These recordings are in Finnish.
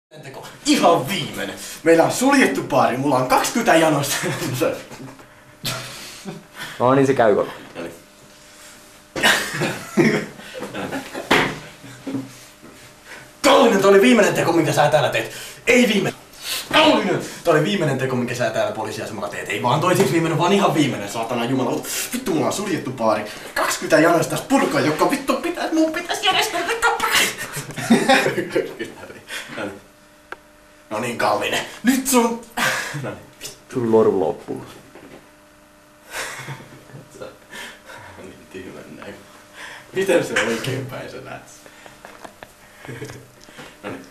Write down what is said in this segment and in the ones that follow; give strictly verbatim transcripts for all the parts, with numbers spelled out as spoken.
Teko. Ihan viimeinen. Meillä on suljettu baari, mulla on kaksikymmentä janosta. No niin, se käy koko. Kallinen, toi oli viimeinen teko, minkä sä täällä teet. Ei viimeinen. Kallinen, toi oli viimeinen teko, minkä sä täällä poliisiasemalla teet. Ei vaan toisiksi viimeinen, vaan ihan viimeinen, saatana jumala. Vittu, mulla on suljettu baari. kaksikymmentä janosta tästä purkaa, joka vittu pitää, mun pitäis järjestellä kappaleet. No niin, Kallinen. Nyt sun... No niin, vittu. Sun loru loppuu. Niin tyhmän näin. Miten se oikein päin sä näet? No niin.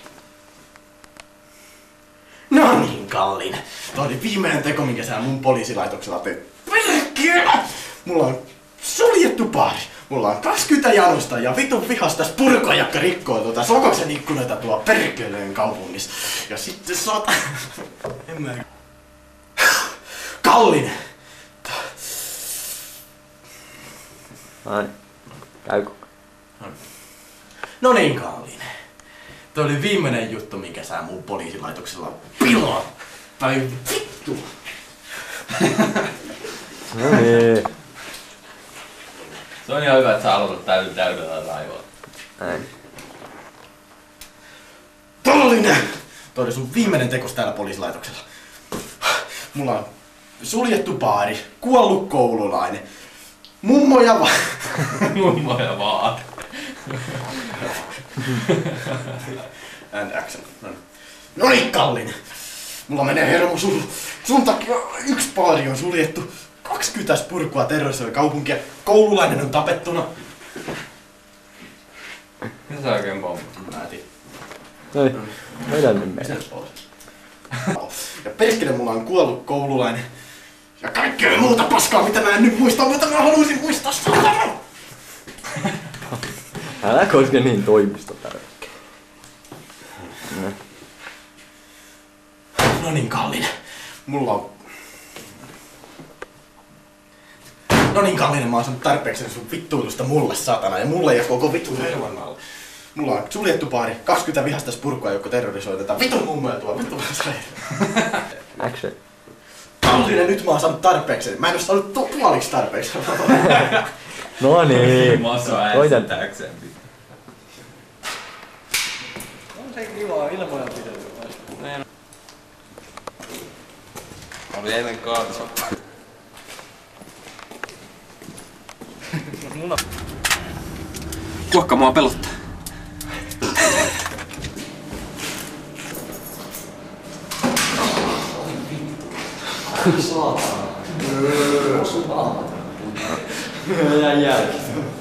No niin, Kallinen. Toi oli viimeinen teko, minkä sä mun poliisilaitoksella teet. Mulla on suljettu baari. Mulla on kaksikymmentä janosta ja vitun vihas täs purko, joka rikkoo tuota Sokoksen ikkunoita tuolla perkeleen kaupungissa. Ja sitten saata... En mä... Kallinen! Ai, käykö? No niin, Kallinen. Toi oli viimeinen juttu, minkä sä mun poliisilaitoksella pilaa. Tai vittu! No niin. Se on ihan hyvä, että sä aloitat täydellä täydellä raivoa. Näin. Kallinen! Toi oli sun viimeinen tekos täällä poliisilaitoksella. Mulla on suljettu baari, kuollut koululainen, mummo ja va... Mummo ja vaan. And action. No niin, Kallinen. Mulla menee hermo sun, sun takia yksi baari on suljettu. kaksikymmentä purkua terrorisoi kaupunkia. Koululainen on tapettuna. Mitä sä oikein pommat? Mä en tiedä. Noi, meidän nyt mennä. Ja perkele, mulla on kuollut koululainen. Ja kaikkea muuta paskaa, mitä mä en nyt muista, mutta mä haluaisin muistaa satana! Älä koske niin toimistotärkeä. No. No niin, Kallinen. Mulla on... No niin, Kallinen, mä oon saanut tarpeeksi sun vittuilusta mulle, satana, ja mulle ja koko vitun hervan alle. Mulla on suljettu baari, kaksikymmentä vihasta purkua, jotka terrorisoi tätä vitun mummoja tuo vitun Action. Kallinen, nyt mä oon saanut tarpeeksi. Mä en oo saanut tu- puoliksi tarpeeksi. No niin. Maso äänestäkseen. On se kivaa ilmoja pidetty. Oli eilen kaatsa. Kuokka mua pelottaa. Jää jälki.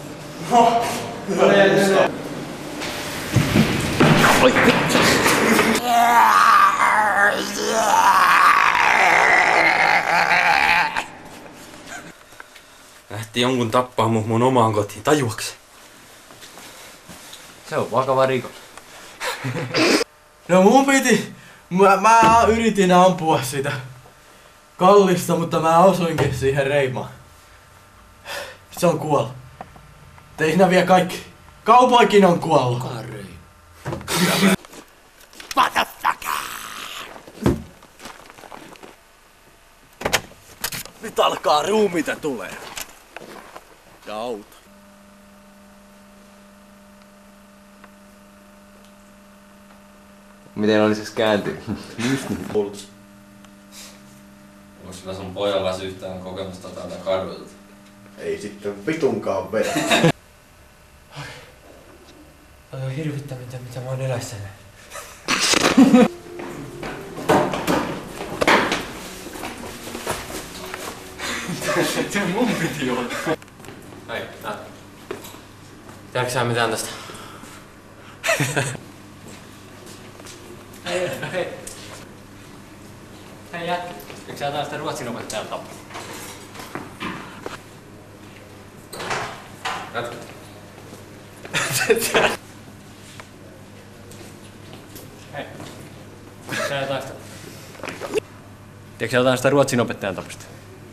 Oi vittu. Lähti jonkun tappaa mun, mun omaan kotiin, tajuaks? Se on vakava rikos. No mun piti... Mä, mä yritin ampua sitä Kallista, mutta mä osuinkin siihen reimaan. Se on kuollut. Teis nää vielä kaikki. Kaupoikin on kuollut. Kuka rei? Nyt alkaa ruumiita tulee. Ja auto. Miten oli siis kääntyy? Onko sillä sun pojalla yhtään kokemusta täältä kadulta? Ei sitten vitunkaan vedä. Toi on hirvittävintä, mitä mä oon elässäni. Se mun piti olla. Hei, nää. Tiedätkö sä mitään tästä? Hei, hei. Hei jätkä. Eikö sä jotain sitä ruotsin opettajan tappaa? Jatka. Hei. Eikö sä jotain sitä? Tiedätkö sä jotain sitä ruotsin opettajan tapasta?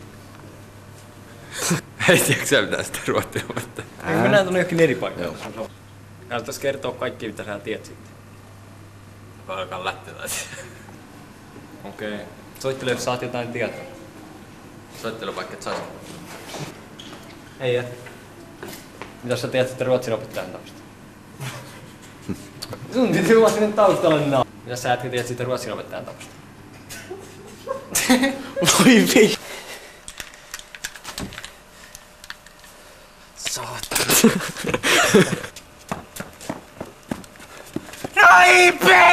Ei tiedätkö sä mitään sitä ruotsin opettajaa? Eikö mennään tuonne johonkin eri paikkaan? Kannattais kertoa kaikki, mitä sä tiedät sitten. Alkaa lättiläisiä. Okei. Okay. Soittele, jos saat jotain tietoa. Soittelu vaikka et saisi. Ei et. Mitäs sä tiedät sitten ruotsin opettajan tausta? Sun piti ruotsin taustalla naa. Mitäs sä ätkä tiedät sitten ruotsin opettajan tausta? Voi vi... Saatana. Raipe!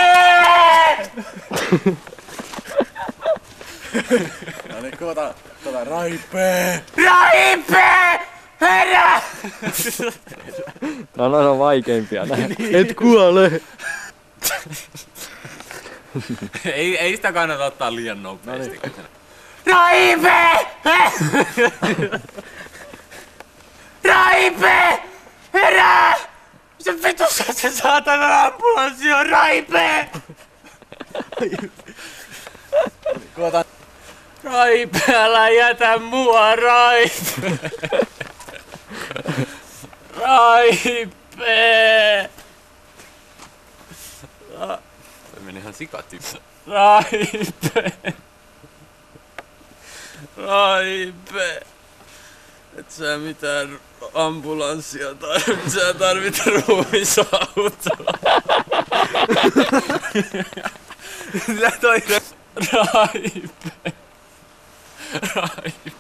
No niin, kuota, tuota Raipe! Raipe! Herra! Nää on aina vaikeimpia nää. Et kuole! ei, ei sitä kannata ottaa liian nopeasti. No niin. Raipe! Raipe! Herää! Se vitussa se saatana ambulanssi on Raipe! Kuota. Raipe, älä jätä mua, Raipe! Raipe! Ra- Se meni ihan sikatyyppi. Raipe! Raipe! Et sä mitään ambulanssia tarvitse, sä tarvit ruumisautoa. Mitä toi? Raipe! Raipe!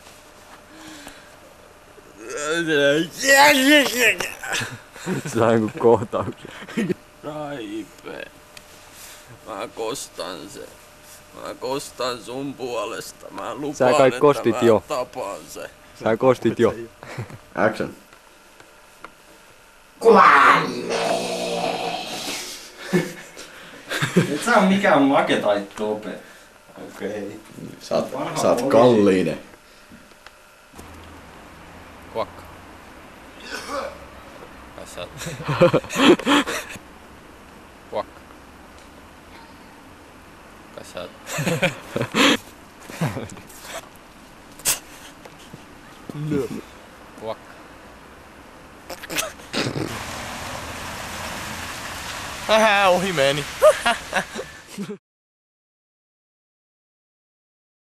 Se on joku kohtaus. Raipe. Mä kostan se. Mä kostan sun puolesta. Mä lupaan, Sä kai kostit että mä jo. tapaan se. Sä kostit jo. Action. Et sä on mikään make tai tope. Okei. Sä oot, sä oot kalliinen. Kuokka. Kai sä oot. Kuokka. Kai sä oot. Kuokka. Hähä, ohi meni.